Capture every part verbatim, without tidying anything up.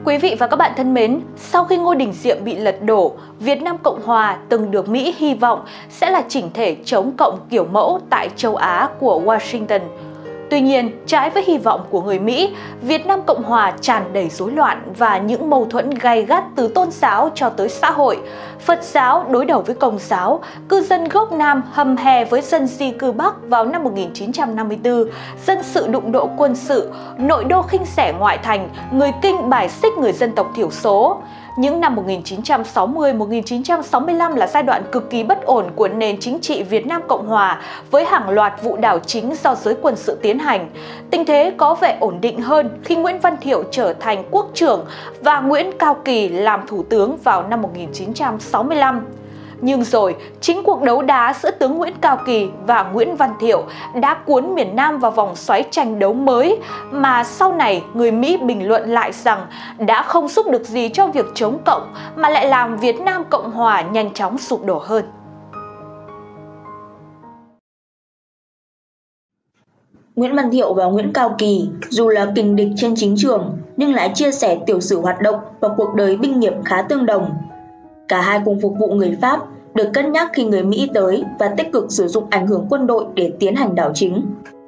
Quý vị và các bạn thân mến, sau khi Ngô Đình Diệm bị lật đổ, Việt Nam Cộng Hòa từng được Mỹ hy vọng sẽ là chỉnh thể chống cộng kiểu mẫu tại châu Á của Washington. Tuy nhiên, trái với hy vọng của người Mỹ, Việt Nam Cộng Hòa tràn đầy rối loạn và những mâu thuẫn gay gắt từ tôn giáo cho tới xã hội. Phật giáo đối đầu với Công giáo, cư dân gốc Nam hầm hè với dân di cư Bắc vào năm một nghìn chín trăm năm mươi tư, dân sự đụng độ quân sự, nội đô khinh rẻ ngoại thành, người Kinh bài xích người dân tộc thiểu số. Những năm một nghìn chín trăm sáu mươi đến một nghìn chín trăm sáu mươi lăm là giai đoạn cực kỳ bất ổn của nền chính trị Việt Nam Cộng Hòa với hàng loạt vụ đảo chính do giới quân sự tiến hành. Tình thế có vẻ ổn định hơn khi Nguyễn Văn Thiệu trở thành quốc trưởng và Nguyễn Cao Kỳ làm thủ tướng vào năm một nghìn chín trăm sáu mươi lăm. Nhưng rồi, chính cuộc đấu đá giữa tướng Nguyễn Cao Kỳ và Nguyễn Văn Thiệu đã cuốn miền Nam vào vòng xoáy tranh đấu mới mà sau này người Mỹ bình luận lại rằng đã không giúp được gì cho việc chống cộng mà lại làm Việt Nam Cộng Hòa nhanh chóng sụp đổ hơn. Nguyễn Văn Thiệu và Nguyễn Cao Kỳ dù là kình địch trên chính trường nhưng lại chia sẻ tiểu sử hoạt động và cuộc đời binh nghiệp khá tương đồng. Cả hai cùng phục vụ người Pháp, được cân nhắc khi người Mỹ tới và tích cực sử dụng ảnh hưởng quân đội để tiến hành đảo chính.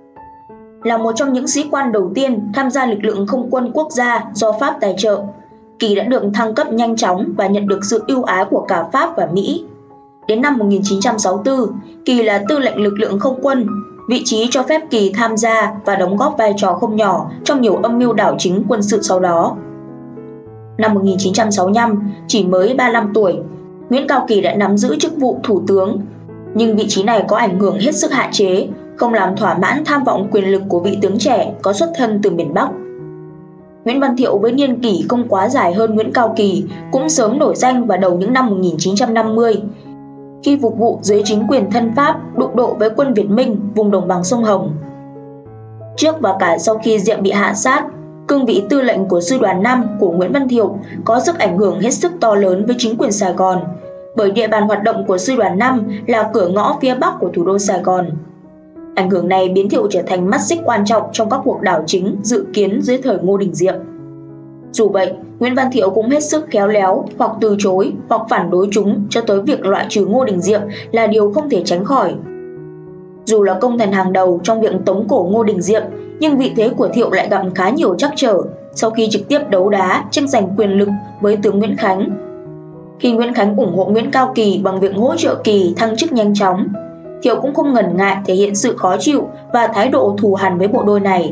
Là một trong những sĩ quan đầu tiên tham gia lực lượng không quân quốc gia do Pháp tài trợ, Kỳ đã được thăng cấp nhanh chóng và nhận được sự ưu ái của cả Pháp và Mỹ. Đến năm một nghìn chín trăm sáu mươi tư, Kỳ là tư lệnh lực lượng không quân, vị trí cho phép Kỳ tham gia và đóng góp vai trò không nhỏ trong nhiều âm mưu đảo chính quân sự sau đó. Năm một nghìn chín trăm sáu mươi lăm, chỉ mới ba mươi lăm tuổi, Nguyễn Cao Kỳ đã nắm giữ chức vụ thủ tướng, nhưng vị trí này có ảnh hưởng hết sức hạn chế, không làm thỏa mãn tham vọng quyền lực của vị tướng trẻ có xuất thân từ miền Bắc. Nguyễn Văn Thiệu với niên kỷ không quá dài hơn Nguyễn Cao Kỳ cũng sớm nổi danh vào đầu những năm một nghìn chín trăm năm mươi, khi phục vụ dưới chính quyền thân Pháp đụng độ với quân Việt Minh vùng đồng bằng sông Hồng. Trước và cả sau khi Diệm bị hạ sát, cương vị tư lệnh của Sư đoàn năm của Nguyễn Văn Thiệu có sức ảnh hưởng hết sức to lớn với chính quyền Sài Gòn, bởi địa bàn hoạt động của Sư đoàn năm là cửa ngõ phía Bắc của thủ đô Sài Gòn. Ảnh hưởng này biến Thiệu trở thành mắt xích quan trọng trong các cuộc đảo chính dự kiến dưới thời Ngô Đình Diệm. Dù vậy, Nguyễn Văn Thiệu cũng hết sức khéo léo, hoặc từ chối hoặc phản đối chúng cho tới việc loại trừ Ngô Đình Diệm là điều không thể tránh khỏi. Dù là công thần hàng đầu trong việc tống cổ Ngô Đình Diệm, nhưng vị thế của Thiệu lại gặp khá nhiều trắc trở sau khi trực tiếp đấu đá tranh giành quyền lực với tướng Nguyễn Khánh. Khi Nguyễn Khánh ủng hộ Nguyễn Cao Kỳ bằng việc hỗ trợ Kỳ thăng chức nhanh chóng, Thiệu cũng không ngần ngại thể hiện sự khó chịu và thái độ thù hằn với bộ đôi này.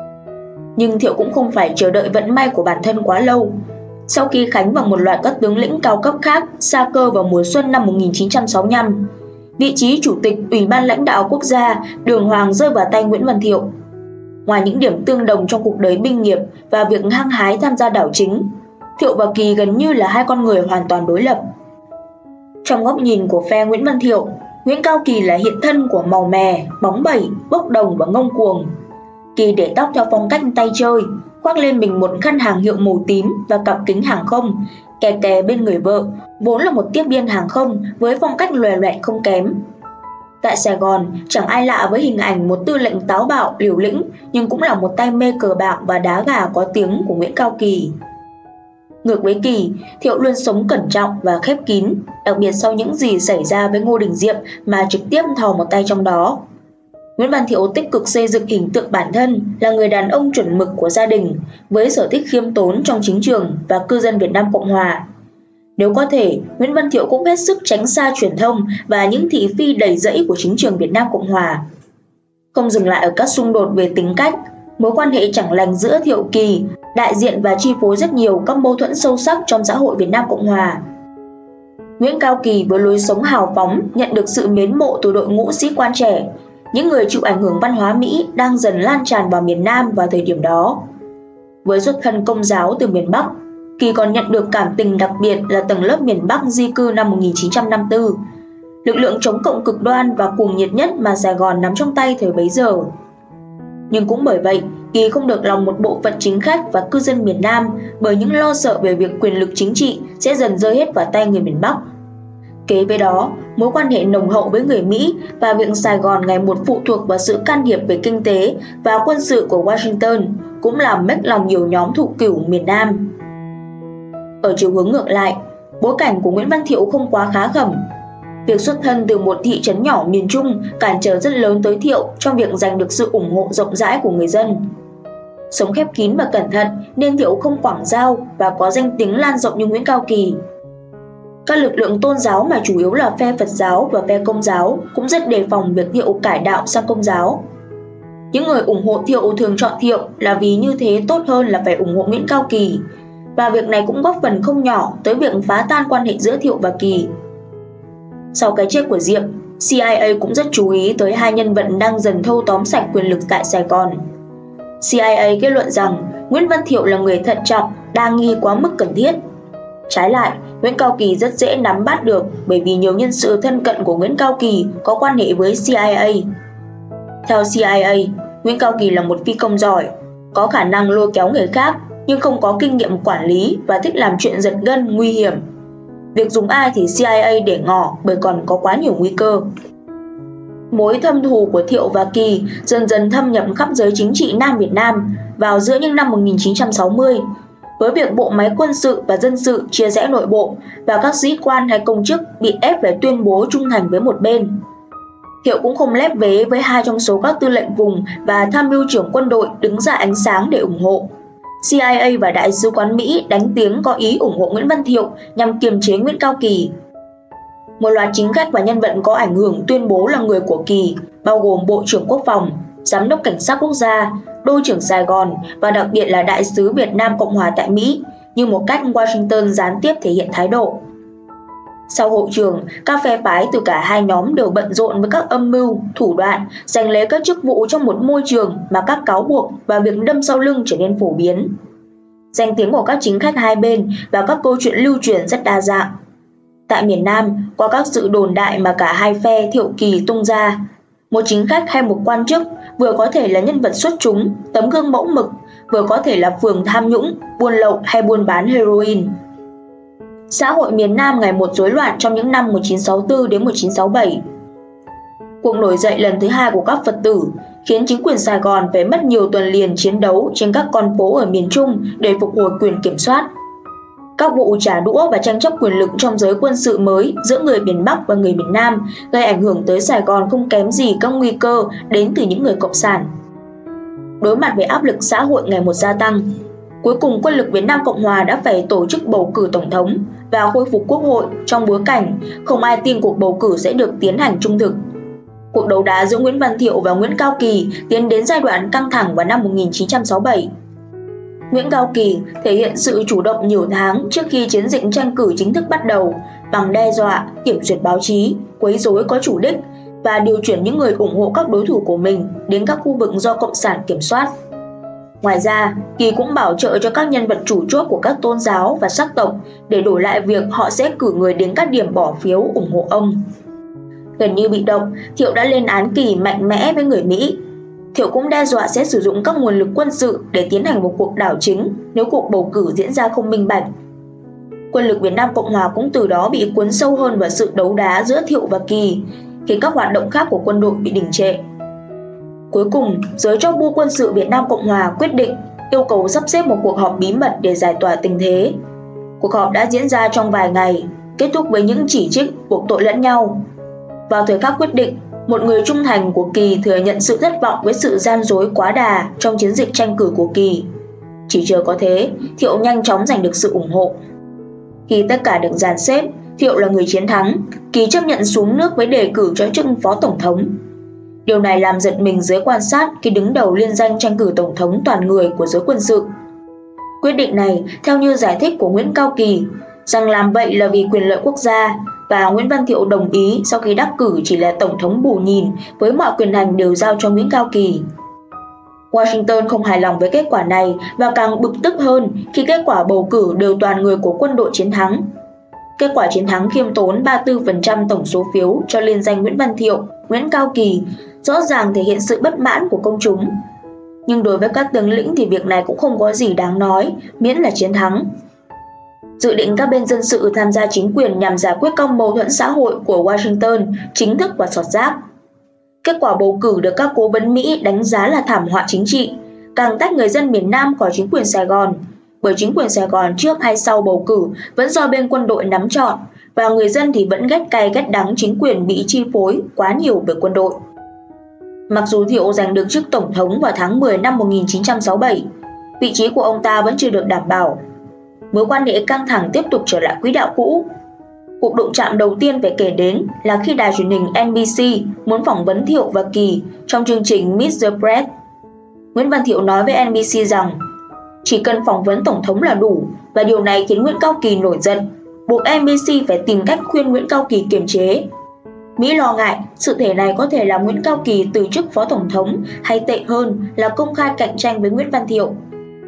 Nhưng Thiệu cũng không phải chờ đợi vận may của bản thân quá lâu. Sau khi Khánh và một loạt các tướng lĩnh cao cấp khác sa cơ vào mùa xuân năm một nghìn chín trăm sáu mươi lăm, vị trí chủ tịch Ủy ban lãnh đạo quốc gia đường hoàng rơi vào tay Nguyễn Văn Thiệu. Ngoài những điểm tương đồng trong cuộc đời binh nghiệp và việc hăng hái tham gia đảo chính, Thiệu và Kỳ gần như là hai con người hoàn toàn đối lập. Trong góc nhìn của phe Nguyễn Văn Thiệu, Nguyễn Cao Kỳ là hiện thân của màu mè, bóng bẩy, bốc đồng và ngông cuồng. Kỳ để tóc theo phong cách tay chơi, khoác lên mình một khăn hàng hiệu màu tím và cặp kính hàng không, kè kè bên người vợ, vốn là một tiếp viên hàng không với phong cách lòe loẹt không kém. Tại Sài Gòn, chẳng ai lạ với hình ảnh một tư lệnh táo bạo, liều lĩnh, nhưng cũng là một tay mê cờ bạc và đá gà có tiếng của Nguyễn Cao Kỳ. Ngược với Kỳ, Thiệu luôn sống cẩn trọng và khép kín, đặc biệt sau những gì xảy ra với Ngô Đình Diệm mà trực tiếp thò một tay trong đó. Nguyễn Văn Thiệu tích cực xây dựng hình tượng bản thân là người đàn ông chuẩn mực của gia đình, với sở thích khiêm tốn trong chính trường và cư dân Việt Nam Cộng Hòa. Nếu có thể, Nguyễn Văn Thiệu cũng hết sức tránh xa truyền thông và những thị phi đầy rẫy của chính trường Việt Nam Cộng Hòa. Không dừng lại ở các xung đột về tính cách, mối quan hệ chẳng lành giữa Thiệu Kỳ đại diện và chi phối rất nhiều các mâu thuẫn sâu sắc trong xã hội Việt Nam Cộng Hòa. Nguyễn Cao Kỳ với lối sống hào phóng nhận được sự mến mộ từ đội ngũ sĩ quan trẻ, những người chịu ảnh hưởng văn hóa Mỹ đang dần lan tràn vào miền Nam vào thời điểm đó. Với xuất thân công giáo từ miền Bắc, Kỳ còn nhận được cảm tình đặc biệt là tầng lớp miền Bắc di cư năm một nghìn chín trăm năm mươi tư, lực lượng chống cộng cực đoan và cuồng nhiệt nhất mà Sài Gòn nắm trong tay thời bấy giờ. Nhưng cũng bởi vậy, Kỳ không được lòng một bộ phận chính khách và cư dân miền Nam bởi những lo sợ về việc quyền lực chính trị sẽ dần rơi hết vào tay người miền Bắc. Kế với đó, mối quan hệ nồng hậu với người Mỹ và việc Sài Gòn ngày một phụ thuộc vào sự can thiệp về kinh tế và quân sự của Washington cũng làm mếch lòng nhiều nhóm thụ cửu miền Nam. Ở chiều hướng ngược lại, bối cảnh của Nguyễn Văn Thiệu không quá khá khẩm. Việc xuất thân từ một thị trấn nhỏ miền Trung cản trở rất lớn tới Thiệu trong việc giành được sự ủng hộ rộng rãi của người dân. Sống khép kín và cẩn thận nên Thiệu không quảng giao và có danh tiếng lan rộng như Nguyễn Cao Kỳ. Các lực lượng tôn giáo mà chủ yếu là phe Phật giáo và phe Công giáo cũng rất đề phòng việc Thiệu cải đạo sang Công giáo. Những người ủng hộ Thiệu thường chọn Thiệu là vì như thế tốt hơn là phải ủng hộ Nguyễn Cao Kỳ, và việc này cũng góp phần không nhỏ tới việc phá tan quan hệ giữa Thiệu và Kỳ. Sau cái chết của Diệm, C I A cũng rất chú ý tới hai nhân vật đang dần thâu tóm sạch quyền lực tại Sài Gòn. C I A kết luận rằng Nguyễn Văn Thiệu là người thận trọng, đa nghi quá mức cần thiết. Trái lại, Nguyễn Cao Kỳ rất dễ nắm bắt được bởi vì nhiều nhân sự thân cận của Nguyễn Cao Kỳ có quan hệ với C I A. Theo C I A, Nguyễn Cao Kỳ là một phi công giỏi, có khả năng lôi kéo người khác nhưng không có kinh nghiệm quản lý và thích làm chuyện giật gân, nguy hiểm. Việc dùng ai thì C I A để ngỏ bởi còn có quá nhiều nguy cơ. Mối thâm thù của Thiệu và Kỳ dần dần thâm nhập khắp giới chính trị Nam Việt Nam vào giữa những năm một nghìn chín trăm sáu mươi, với việc bộ máy quân sự và dân sự chia rẽ nội bộ và các sĩ quan hay công chức bị ép phải tuyên bố trung thành với một bên. Thiệu cũng không lép vế với hai trong số các tư lệnh vùng và tham mưu trưởng quân đội đứng ra ánh sáng để ủng hộ. C I A và Đại sứ quán Mỹ đánh tiếng có ý ủng hộ Nguyễn Văn Thiệu nhằm kiềm chế Nguyễn Cao Kỳ. Một loạt chính khách và nhân vật có ảnh hưởng tuyên bố là người của Kỳ, bao gồm Bộ trưởng Quốc phòng, Giám đốc Cảnh sát Quốc gia, Đô trưởng Sài Gòn và đặc biệt là Đại sứ Việt Nam Cộng hòa tại Mỹ, như một cách Washington gián tiếp thể hiện thái độ. Sau hội trường, các phe phái từ cả hai nhóm đều bận rộn với các âm mưu, thủ đoạn, giành lấy các chức vụ trong một môi trường mà các cáo buộc và việc đâm sau lưng trở nên phổ biến. Danh tiếng của các chính khách hai bên và các câu chuyện lưu truyền rất đa dạng. Tại miền Nam, qua các sự đồn đại mà cả hai phe Thiệu Kỳ tung ra, một chính khách hay một quan chức vừa có thể là nhân vật xuất chúng, tấm gương mẫu mực, vừa có thể là phường tham nhũng, buôn lậu hay buôn bán heroin. Xã hội miền Nam ngày một rối loạn trong những năm một nghìn chín trăm sáu mươi tư đến một nghìn chín trăm sáu mươi bảy. Cuộc nổi dậy lần thứ hai của các Phật tử khiến chính quyền Sài Gòn phải mất nhiều tuần liền chiến đấu trên các con phố ở miền Trung để phục hồi quyền kiểm soát. Các vụ trả đũa và tranh chấp quyền lực trong giới quân sự mới giữa người miền Bắc và người miền Nam gây ảnh hưởng tới Sài Gòn không kém gì các nguy cơ đến từ những người cộng sản. Đối mặt với áp lực xã hội ngày một gia tăng, cuối cùng quân lực Việt Nam Cộng Hòa đã phải tổ chức bầu cử tổng thống và khôi phục quốc hội trong bối cảnh không ai tin cuộc bầu cử sẽ được tiến hành trung thực. Cuộc đấu đá giữa Nguyễn Văn Thiệu và Nguyễn Cao Kỳ tiến đến giai đoạn căng thẳng vào năm một nghìn chín trăm sáu mươi bảy. Nguyễn Cao Kỳ thể hiện sự chủ động nhiều tháng trước khi chiến dịch tranh cử chính thức bắt đầu bằng đe dọa, kiểm duyệt báo chí, quấy rối có chủ đích và điều chuyển những người ủng hộ các đối thủ của mình đến các khu vực do Cộng sản kiểm soát. Ngoài ra, Kỳ cũng bảo trợ cho các nhân vật chủ chốt của các tôn giáo và sắc tộc để đổi lại việc họ sẽ cử người đến các điểm bỏ phiếu ủng hộ ông. Gần như bị động, Thiệu đã lên án Kỳ mạnh mẽ với người Mỹ. Thiệu cũng đe dọa sẽ sử dụng các nguồn lực quân sự để tiến hành một cuộc đảo chính nếu cuộc bầu cử diễn ra không minh bạch. Quân lực Việt Nam Cộng Hòa cũng từ đó bị cuốn sâu hơn vào sự đấu đá giữa Thiệu và Kỳ, khiến các hoạt động khác của quân đội bị đình trệ. Cuối cùng, giới cho bu quân sự Việt Nam Cộng Hòa quyết định yêu cầu sắp xếp một cuộc họp bí mật để giải tỏa tình thế. Cuộc họp đã diễn ra trong vài ngày, kết thúc với những chỉ trích buộc tội lẫn nhau. Vào thời khắc quyết định, một người trung thành của Kỳ thừa nhận sự thất vọng với sự gian dối quá đà trong chiến dịch tranh cử của Kỳ. Chỉ chờ có thế, Thiệu nhanh chóng giành được sự ủng hộ. Khi tất cả được dàn xếp, Thiệu là người chiến thắng, Kỳ chấp nhận xuống nước với đề cử cho chức phó tổng thống. Điều này làm giật mình giới quan sát khi đứng đầu liên danh tranh cử tổng thống toàn người của giới quân sự. Quyết định này, theo như giải thích của Nguyễn Cao Kỳ, rằng làm vậy là vì quyền lợi quốc gia, và Nguyễn Văn Thiệu đồng ý sau khi đắc cử chỉ là tổng thống bù nhìn với mọi quyền hành đều giao cho Nguyễn Cao Kỳ. Washington không hài lòng với kết quả này và càng bực tức hơn khi kết quả bầu cử đều toàn người của quân đội chiến thắng. Kết quả chiến thắng khiêm tốn ba mươi tư phần trăm tổng số phiếu cho liên danh Nguyễn Văn Thiệu, Nguyễn Cao Kỳ rõ ràng thể hiện sự bất mãn của công chúng. Nhưng đối với các tướng lĩnh thì việc này cũng không có gì đáng nói, miễn là chiến thắng. Dự định các bên dân sự tham gia chính quyền nhằm giải quyết các mâu thuẫn xã hội của Washington chính thức và xọt rác. Kết quả bầu cử được các cố vấn Mỹ đánh giá là thảm họa chính trị, càng tách người dân miền Nam khỏi chính quyền Sài Gòn, bởi chính quyền Sài Gòn trước hay sau bầu cử vẫn do bên quân đội nắm trọn, và người dân thì vẫn ghét cay ghét đắng chính quyền bị chi phối quá nhiều bởi quân đội. Mặc dù Thiệu giành được chức tổng thống vào tháng mười năm một nghìn chín trăm sáu mươi bảy, vị trí của ông ta vẫn chưa được đảm bảo. Mối quan hệ căng thẳng tiếp tục trở lại quỹ đạo cũ. Cuộc đụng chạm đầu tiên phải kể đến là khi đài truyền hình en bê xê muốn phỏng vấn Thiệu và Kỳ trong chương trình Meet the Press. Nguyễn Văn Thiệu nói với en bê xê rằng chỉ cần phỏng vấn tổng thống là đủ, và điều này khiến Nguyễn Cao Kỳ nổi giận, buộc en bê xê phải tìm cách khuyên Nguyễn Cao Kỳ kiềm chế. Mỹ lo ngại sự thể này có thể làm Nguyễn Cao Kỳ từ chức phó tổng thống, hay tệ hơn là công khai cạnh tranh với Nguyễn Văn Thiệu.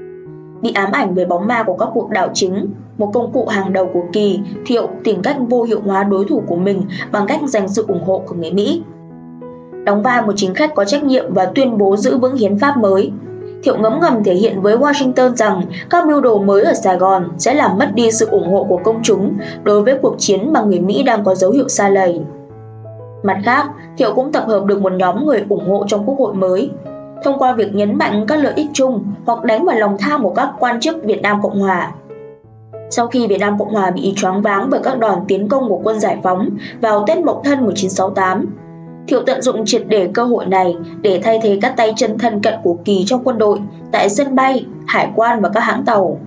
Bị ám ảnh về bóng ma của các cuộc đảo chính, một công cụ hàng đầu của Kỳ, Thiệu tìm cách vô hiệu hóa đối thủ của mình bằng cách giành sự ủng hộ của người Mỹ. Đóng vai một chính khách có trách nhiệm và tuyên bố giữ vững hiến pháp mới, Thiệu ngấm ngầm thể hiện với Washington rằng các mưu đồ mới ở Sài Gòn sẽ làm mất đi sự ủng hộ của công chúng đối với cuộc chiến mà người Mỹ đang có dấu hiệu sa lầy. Mặt khác, Thiệu cũng tập hợp được một nhóm người ủng hộ trong quốc hội mới, thông qua việc nhấn mạnh các lợi ích chung hoặc đánh vào lòng tham của các quan chức Việt Nam Cộng Hòa. Sau khi Việt Nam Cộng Hòa bị choáng váng bởi các đòn tiến công của quân giải phóng vào Tết Mậu Thân một nghìn chín trăm sáu mươi tám, Thiệu tận dụng triệt để cơ hội này để thay thế các tay chân thân cận của Kỳ trong quân đội, tại sân bay, hải quan và các hãng tàu.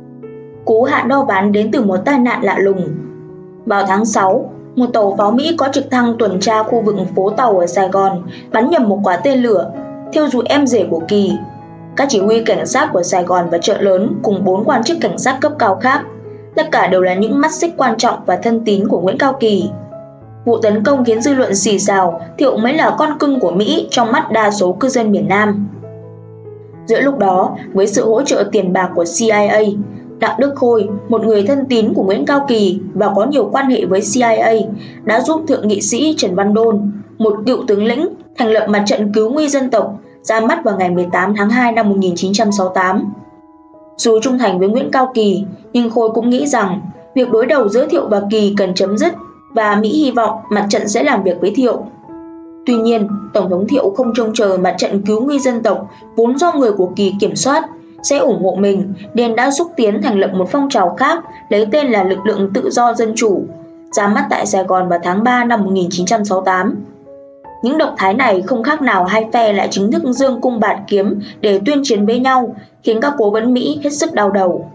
Cú hạ đo ván đến từ một tai nạn lạ lùng. Vào tháng sáu, một tàu pháo Mỹ có trực thăng tuần tra khu vực phố Tàu ở Sài Gòn bắn nhầm một quả tên lửa, thiêu rụi em rể của Kỳ, các chỉ huy cảnh sát của Sài Gòn và Chợ Lớn cùng bốn quan chức cảnh sát cấp cao khác. Tất cả đều là những mắt xích quan trọng và thân tín của Nguyễn Cao Kỳ. Vụ tấn công khiến dư luận xì xào, Thiệu mới là con cưng của Mỹ trong mắt đa số cư dân miền Nam. Giữa lúc đó, với sự hỗ trợ tiền bạc của xê i a, Đặng Đức Khôi, một người thân tín của Nguyễn Cao Kỳ và có nhiều quan hệ với xê i a, đã giúp thượng nghị sĩ Trần Văn Đôn, một cựu tướng lĩnh, thành lập Mặt trận Cứu nguy dân tộc, ra mắt vào ngày mười tám tháng hai năm một nghìn chín trăm sáu mươi tám. Dù trung thành với Nguyễn Cao Kỳ, nhưng Khôi cũng nghĩ rằng việc đối đầu giữa Thiệu và Kỳ cần chấm dứt, và Mỹ hy vọng mặt trận sẽ làm việc với Thiệu. Tuy nhiên, Tổng thống Thiệu không trông chờ Mặt trận Cứu nguy dân tộc, vốn do người của Kỳ kiểm soát, sẽ ủng hộ mình, nên đã xúc tiến thành lập một phong trào khác lấy tên là Lực lượng Tự do Dân chủ, ra mắt tại Sài Gòn vào tháng ba năm một nghìn chín trăm sáu mươi tám. Những động thái này không khác nào hai phe lại chính thức giương cung bạt kiếm để tuyên chiến với nhau, khiến các cố vấn Mỹ hết sức đau đầu.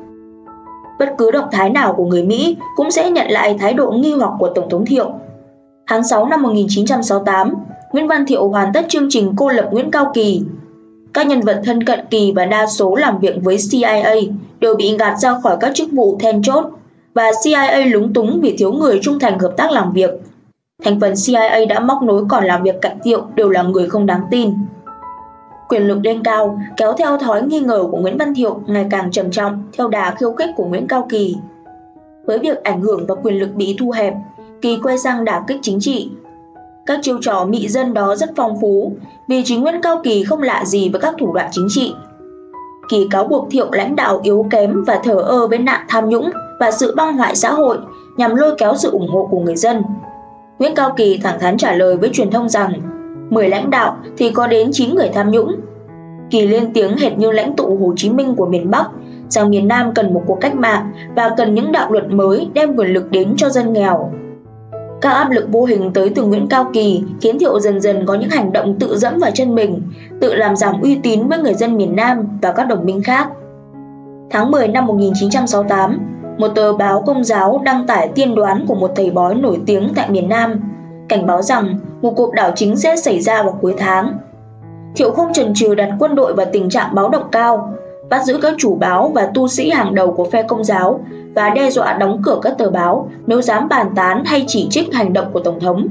Bất cứ động thái nào của người Mỹ cũng sẽ nhận lại thái độ nghi hoặc của Tổng thống Thiệu. Tháng sáu năm một nghìn chín trăm sáu mươi tám, Nguyễn Văn Thiệu hoàn tất chương trình cô lập Nguyễn Cao Kỳ. Các nhân vật thân cận Kỳ và đa số làm việc với xê i a đều bị gạt ra khỏi các chức vụ then chốt, và xê i a lúng túng vì thiếu người trung thành hợp tác làm việc. Thành phần xê i a đã móc nối còn làm việc cạnh Thiệu đều là người không đáng tin. Quyền lực lên cao kéo theo thói nghi ngờ của Nguyễn Văn Thiệu ngày càng trầm trọng theo đà khiêu khích của Nguyễn Cao Kỳ. Với việc ảnh hưởng và quyền lực bị thu hẹp, Kỳ quay sang đả kích chính trị. Các chiêu trò mị dân đó rất phong phú, vì chính Nguyễn Cao Kỳ không lạ gì với các thủ đoạn chính trị. Kỳ cáo buộc Thiệu lãnh đạo yếu kém và thờ ơ với nạn tham nhũng và sự băng hoại xã hội nhằm lôi kéo sự ủng hộ của người dân. Nguyễn Cao Kỳ thẳng thắn trả lời với truyền thông rằng mười lãnh đạo thì có đến chín người tham nhũng. Kỳ lên tiếng hệt như lãnh tụ Hồ Chí Minh của miền Bắc rằng miền Nam cần một cuộc cách mạng và cần những đạo luật mới đem quyền lực đến cho dân nghèo. Các áp lực vô hình tới từ Nguyễn Cao Kỳ khiến Thiệu dần dần có những hành động tự dẫm vào chân mình, tự làm giảm uy tín với người dân miền Nam và các đồng minh khác. Tháng mười năm một nghìn chín trăm sáu mươi tám, một tờ báo Công giáo đăng tải tiên đoán của một thầy bói nổi tiếng tại miền Nam, cảnh báo rằng một cuộc đảo chính sẽ xảy ra vào cuối tháng. Thiệu không chần chừ đặt quân đội vào tình trạng báo động cao, bắt giữ các chủ báo và tu sĩ hàng đầu của phe Công giáo và đe dọa đóng cửa các tờ báo nếu dám bàn tán hay chỉ trích hành động của Tổng thống.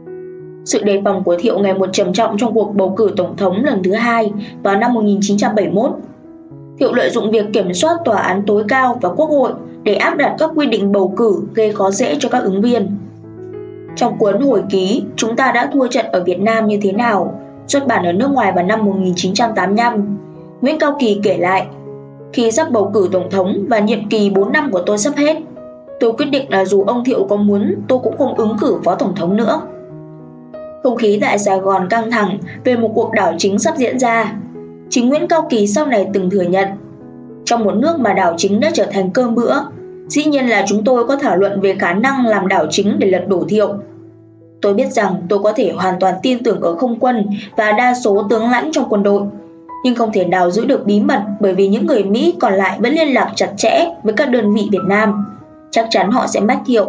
Sự đề phòng của Thiệu ngày một trầm trọng trong cuộc bầu cử Tổng thống lần thứ hai vào năm một nghìn chín trăm bảy mươi mốt. Thiệu lợi dụng việc kiểm soát tòa án tối cao và quốc hội để áp đặt các quy định bầu cử gây khó dễ cho các ứng viên. Trong cuốn hồi ký Chúng ta đã thua trận ở Việt Nam như thế nào, xuất bản ở nước ngoài vào năm một nghìn chín trăm tám mươi lăm, Nguyễn Cao Kỳ kể lại: khi sắp bầu cử Tổng thống và nhiệm kỳ bốn năm của tôi sắp hết, tôi quyết định là dù ông Thiệu có muốn, tôi cũng không ứng cử phó Tổng thống nữa. Không khí tại Sài Gòn căng thẳng về một cuộc đảo chính sắp diễn ra. Chính Nguyễn Cao Kỳ sau này từng thừa nhận: Trong một nước mà đảo chính đã trở thành cơm bữa, dĩ nhiên là chúng tôi có thảo luận về khả năng làm đảo chính để lật đổ Thiệu. Tôi biết rằng tôi có thể hoàn toàn tin tưởng ở không quân và đa số tướng lãnh trong quân đội, nhưng không thể nào giữ được bí mật bởi vì những người Mỹ còn lại vẫn liên lạc chặt chẽ với các đơn vị Việt Nam. Chắc chắn họ sẽ mách Thiệu.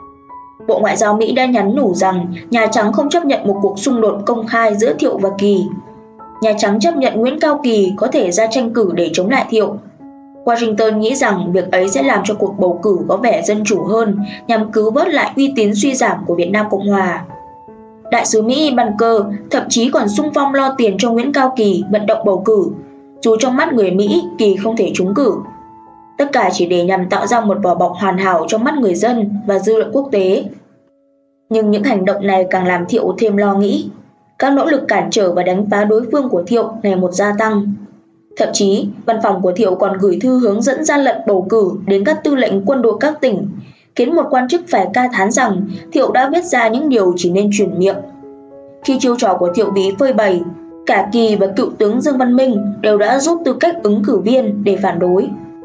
Bộ Ngoại giao Mỹ đã nhắn nhủ rằng Nhà Trắng không chấp nhận một cuộc xung đột công khai giữa Thiệu và Kỳ. Nhà Trắng chấp nhận Nguyễn Cao Kỳ có thể ra tranh cử để chống lại Thiệu. Washington nghĩ rằng việc ấy sẽ làm cho cuộc bầu cử có vẻ dân chủ hơn nhằm cứu vớt lại uy tín suy giảm của Việt Nam Cộng Hòa. Đại sứ Mỹ Bunker thậm chí còn xung phong lo tiền cho Nguyễn Cao Kỳ vận động bầu cử, dù trong mắt người Mỹ Kỳ không thể trúng cử. Tất cả chỉ để nhằm tạo ra một vỏ bọc hoàn hảo trong mắt người dân và dư luận quốc tế. Nhưng những hành động này càng làm Thiệu thêm lo nghĩ. Các nỗ lực cản trở và đánh phá đối phương của Thiệu ngày một gia tăng. Thậm chí, văn phòng của Thiệu còn gửi thư hướng dẫn gian lận bầu cử đến các tư lệnh quân đội các tỉnh, khiến một quan chức phải ca thán rằng Thiệu đã viết ra những điều chỉ nên truyền miệng. Khi chiêu trò của Thiệu bị phơi bày, cả Kỳ và cựu tướng Dương Văn Minh đều đã rút tư cách ứng cử viên để phản đối.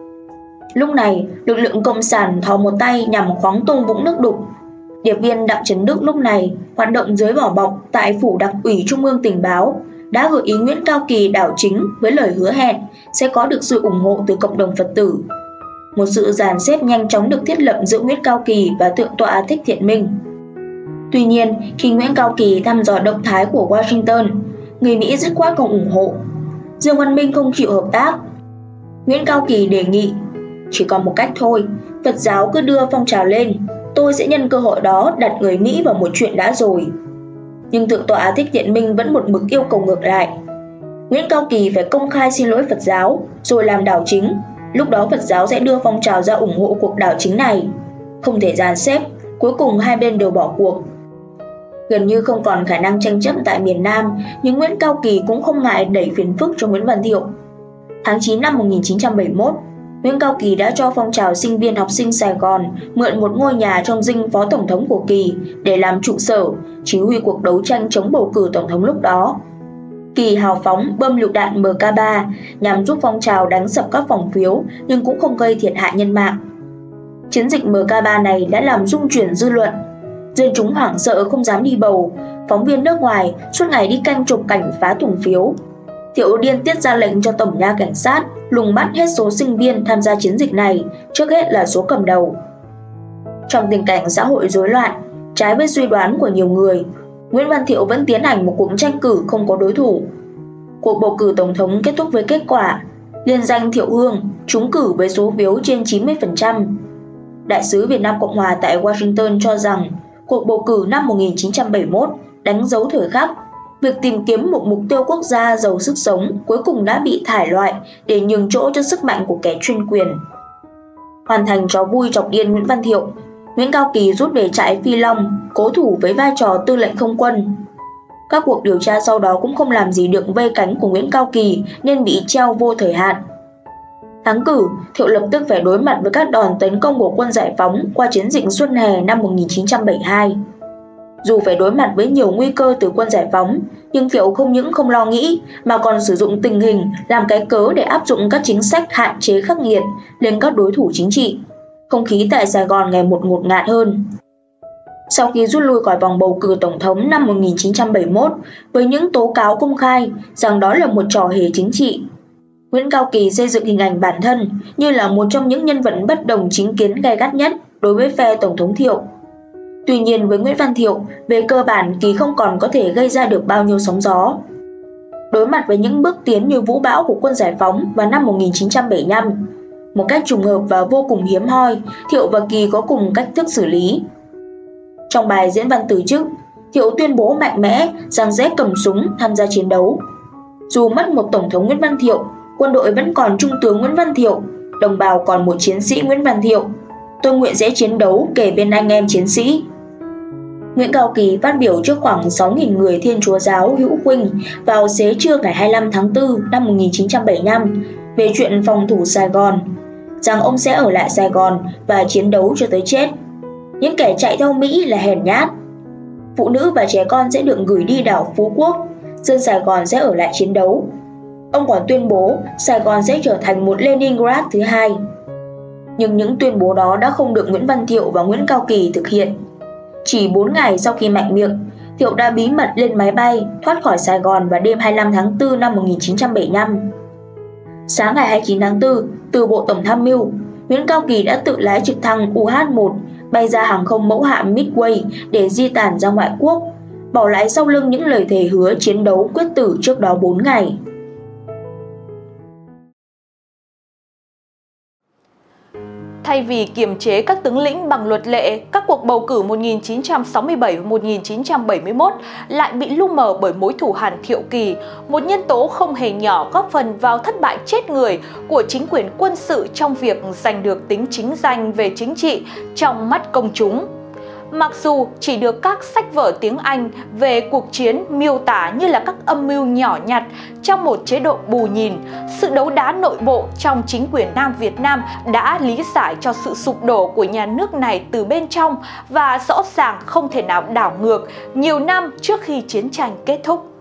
Lúc này, lực lượng cộng sản thò một tay nhằm khoáng tung vũng nước đục. Điệp viên Đặng Trấn Đức lúc này hoạt động dưới vỏ bọc tại phủ Đặc ủy Trung ương Tình báo đã gợi ý Nguyễn Cao Kỳ đảo chính với lời hứa hẹn sẽ có được sự ủng hộ từ cộng đồng Phật tử. Một sự dàn xếp nhanh chóng được thiết lập giữa Nguyễn Cao Kỳ và Thượng tọa Thích Thiện Minh. Tuy nhiên, khi Nguyễn Cao Kỳ thăm dò động thái của Washington, người Mỹ dứt khoát không ủng hộ. Dương Văn Minh không chịu hợp tác. Nguyễn Cao Kỳ đề nghị, chỉ còn một cách thôi, Phật giáo cứ đưa phong trào lên, tôi sẽ nhân cơ hội đó đặt người Mỹ vào một chuyện đã rồi. Nhưng Thượng tọa Thích Thiện Minh vẫn một mực yêu cầu ngược lại. Nguyễn Cao Kỳ phải công khai xin lỗi Phật giáo, rồi làm đảo chính, lúc đó Phật giáo sẽ đưa phong trào ra ủng hộ cuộc đảo chính này. Không thể dàn xếp, cuối cùng hai bên đều bỏ cuộc. Gần như không còn khả năng tranh chấp tại miền Nam, nhưng Nguyễn Cao Kỳ cũng không ngại đẩy phiền phức cho Nguyễn Văn Thiệu. Tháng chín năm một nghìn chín trăm bảy mươi mốt, Nguyễn Cao Kỳ đã cho phong trào sinh viên học sinh Sài Gòn mượn một ngôi nhà trong dinh phó tổng thống của Kỳ để làm trụ sở, chỉ huy cuộc đấu tranh chống bầu cử tổng thống lúc đó. Kỳ hào phóng bơm lựu đạn M K ba nhằm giúp phong trào đánh sập các phòng phiếu nhưng cũng không gây thiệt hại nhân mạng. Chiến dịch M K ba này đã làm rung chuyển dư luận. Dân chúng hoảng sợ không dám đi bầu, phóng viên nước ngoài suốt ngày đi canh chụp cảnh phá thùng phiếu. Thiệu điên tiết ra lệnh cho tổng nha cảnh sát lùng bắt hết số sinh viên tham gia chiến dịch này, trước hết là số cầm đầu. Trong tình cảnh xã hội rối loạn, trái với suy đoán của nhiều người, Nguyễn Văn Thiệu vẫn tiến hành một cuộc tranh cử không có đối thủ. Cuộc bầu cử tổng thống kết thúc với kết quả liên danh Thiệu Hương trúng cử với số phiếu trên chín mươi phần trăm. Đại sứ Việt Nam Cộng Hòa tại Washington cho rằng cuộc bầu cử năm một nghìn chín trăm bảy mươi mốt đánh dấu thời khắc. Việc tìm kiếm một mục tiêu quốc gia giàu sức sống cuối cùng đã bị thải loại để nhường chỗ cho sức mạnh của kẻ chuyên quyền. Hoàn thành trò vui chọc điên Nguyễn Văn Thiệu, Nguyễn Cao Kỳ rút về trại Phi Long, cố thủ với vai trò tư lệnh không quân. Các cuộc điều tra sau đó cũng không làm gì được vây cánh của Nguyễn Cao Kỳ nên bị treo vô thời hạn. Thắng cử, Thiệu lập tức phải đối mặt với các đòn tấn công của quân giải phóng qua chiến dịch Xuân Hè năm một nghìn chín trăm bảy mươi hai. Dù phải đối mặt với nhiều nguy cơ từ quân giải phóng, nhưng Thiệu không những không lo nghĩ mà còn sử dụng tình hình làm cái cớ để áp dụng các chính sách hạn chế khắc nghiệt lên các đối thủ chính trị. Không khí tại Sài Gòn ngày một ngột ngạt hơn. Sau khi rút lui khỏi vòng bầu cử tổng thống năm một nghìn chín trăm bảy mươi mốt với những tố cáo công khai rằng đó là một trò hề chính trị, Nguyễn Cao Kỳ xây dựng hình ảnh bản thân như là một trong những nhân vật bất đồng chính kiến gay gắt nhất đối với phe Tổng thống Thiệu. Tuy nhiên với Nguyễn Văn Thiệu, về cơ bản Kỳ không còn có thể gây ra được bao nhiêu sóng gió. Đối mặt với những bước tiến như vũ bão của quân giải phóng vào năm một nghìn chín trăm bảy mươi lăm, một cách trùng hợp và vô cùng hiếm hoi, Thiệu và Kỳ có cùng cách thức xử lý. Trong bài diễn văn từ chức, Thiệu tuyên bố mạnh mẽ rằng sẽ cầm súng tham gia chiến đấu. Dù mất một Tổng thống Nguyễn Văn Thiệu, quân đội vẫn còn Trung tướng Nguyễn Văn Thiệu, đồng bào còn một chiến sĩ Nguyễn Văn Thiệu. Tôi nguyện sẽ chiến đấu kề bên anh em chiến sĩ. Nguyễn Cao Kỳ phát biểu trước khoảng sáu nghìn người Thiên Chúa giáo hữu huynh vào xế trưa ngày hai mươi lăm tháng tư năm một nghìn chín trăm bảy mươi lăm về chuyện phòng thủ Sài Gòn, rằng ông sẽ ở lại Sài Gòn và chiến đấu cho tới chết. Những kẻ chạy theo Mỹ là hèn nhát. Phụ nữ và trẻ con sẽ được gửi đi đảo Phú Quốc, dân Sài Gòn sẽ ở lại chiến đấu. Ông còn tuyên bố Sài Gòn sẽ trở thành một Leningrad thứ hai. Nhưng những tuyên bố đó đã không được Nguyễn Văn Thiệu và Nguyễn Cao Kỳ thực hiện. Chỉ bốn ngày sau khi mạnh miệng, Thiệu đã bí mật lên máy bay thoát khỏi Sài Gòn vào đêm hai mươi lăm tháng tư năm một nghìn chín trăm bảy mươi lăm. Sáng ngày hai mươi chín tháng tư, từ Bộ Tổng tham mưu, Nguyễn Cao Kỳ đã tự lái trực thăng U H một bay ra hàng không mẫu hạm Midway để di tản ra ngoại quốc, bỏ lại sau lưng những lời thề hứa chiến đấu quyết tử trước đó bốn ngày. Thay vì kiềm chế các tướng lĩnh bằng luật lệ, các cuộc bầu cử một nghìn chín trăm sáu mươi bảy và một nghìn chín trăm bảy mươi mốt lại bị lu mờ bởi mối thù hằn Thiệu Kỳ, một nhân tố không hề nhỏ góp phần vào thất bại chết người của chính quyền quân sự trong việc giành được tính chính danh về chính trị trong mắt công chúng. Mặc dù chỉ được các sách vở tiếng Anh về cuộc chiến miêu tả như là các âm mưu nhỏ nhặt trong một chế độ bù nhìn, sự đấu đá nội bộ trong chính quyền Nam Việt Nam đã lý giải cho sự sụp đổ của nhà nước này từ bên trong và rõ ràng không thể nào đảo ngược nhiều năm trước khi chiến tranh kết thúc.